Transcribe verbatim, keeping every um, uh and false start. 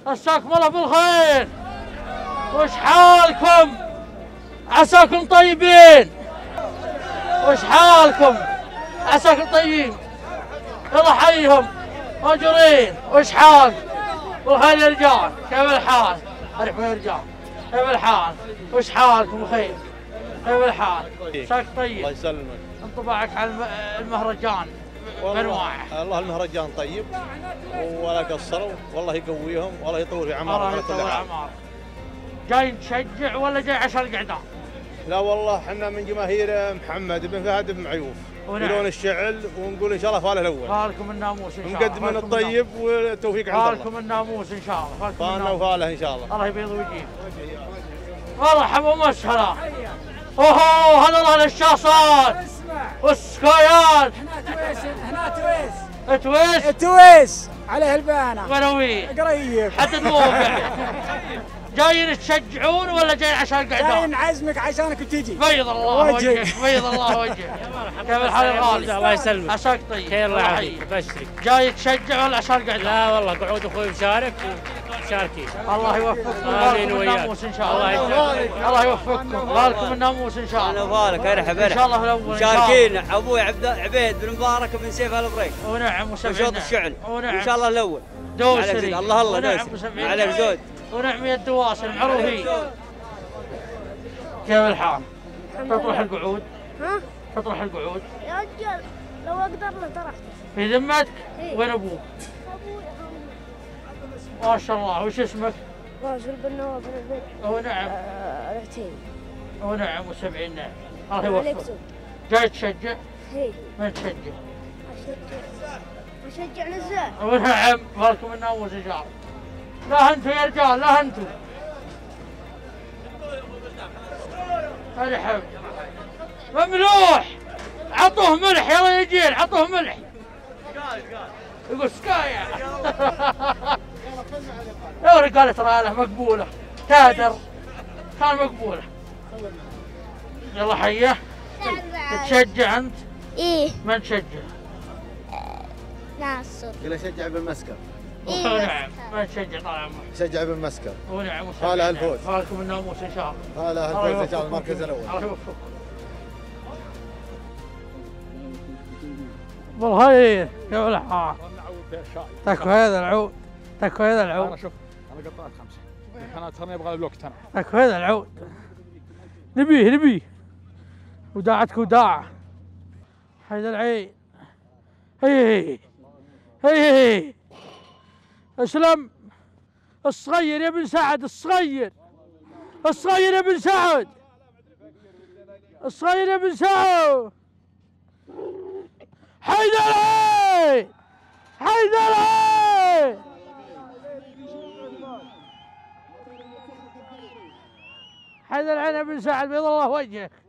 مساكم الله بالخير. وش حالكم؟ عساكم طيبين. وش حالكم؟ عساكم طيبين. يلا حيهم ماجورين. وش حالك؟ بالخير يا رجال. كيف الحال؟ ارحبوا يا رجال. كيف الحال؟ وش حالكم بخير؟ كيف الحال؟ عساك طيب. الله يسلمك. انطباعك على المهرجان بانواعه. الله المهرجان طيب ولا قصروا، والله يقويهم والله يطول في عمارهم على كل حال. جاي تشجع ولا جاي عشان القعدان؟ لا والله احنا من جماهير محمد بن فهد بن معيوف يلون الشعل، ونقول ان شاء الله فاله الاول. فالكم الناموس ان شاء الله. نقدم من الطيب والتوفيق عند الله. فالكم الناموس ان شاء الله. فالنا وفاله ان شاء الله. الله يبيض ويجيب. مرحبا ومسهلا. اوهو هلا الله للشاصات والسكايات. هنا تويس هنا تويس تويس تويس عليه البانه قروي قريب حد الموقع. جايين تشجعون ولا جايين عشان القعدان؟ جايين نعزمك عشانك بتجي. بيض الله وجهك. بيض الله وجهك. كيف الحال يا غالي؟ الله يسلمك. عساك طيب. خير الله يعافيك. بشرك. جاي تشجع ولا عشان القعدان؟ لا والله قعود اخوي مشارك وشاركين. الله يوفقكم. غالكم الناموس ان شاء الله. الله يوفقكم. غالكم الناموس ان شاء الله. الله يبارك. ارحب ارحب. ان شاء الله الاول. مشاركين ابوي عبد عبيد بن مبارك بن سيف البريك. ونعم وسبعين. وشوط الشعل. ونعم. ان شاء الله الاول. دوسري. الله الله دوسري. على زود. ونعم يا الدواصل معروفين. كيف الحال؟ تطرح القعود؟ ها؟ تطرح القعود؟ يا رجال لو اقدر لطرحت. في ذمتك؟ إيه؟ وين ابوك؟ ابوي ما شاء الله. وش اسمك؟ راشد بن نواف بن البيت. او نعم. رحتين. او نعم وسبعين نعم. الله يوفقك. عليك جاي تشجع؟ هي. من تشجع؟ اشجع اشجع نزال. او نعم. فالكم الناموس ان شاء الله. لا انتوا يا رجال لا انتوا. ارحب. مملوح. عطوه ملح يلا يجيل. عطوه ملح. يقول سكايا. يا رجال ترى له مقبوله. تادر كان مقبوله. يلا حيه. تشجع انت؟ ايه. من تشجع؟ ناصر. قل شجع بالمسكر. إيه نعم. من تشجع طال عمرك؟ شجع بالمسكر. ونعم. فالها الفوز. فالكم الناموس ان شاء الله. فالها الفوز ان شاء الله المركز الاول. الله يوفقكم. بالخير. كيف الحال؟ تكو هذا العود. تكو هذا العود. انا شوف انا قطعت خمسه. انا ترى يبغى الوقت انا. تكو هذا العود. نبيه نبيه. وداعتك وداعه. حيد العين. هي هي هي. اسلم. الصغير يا بن سعد. الصغير. الصغير يا بن سعد. الصغير يا بن سعد. حيدري. حيدري. حيدر العين يا بن سعد بيض الله وجهك.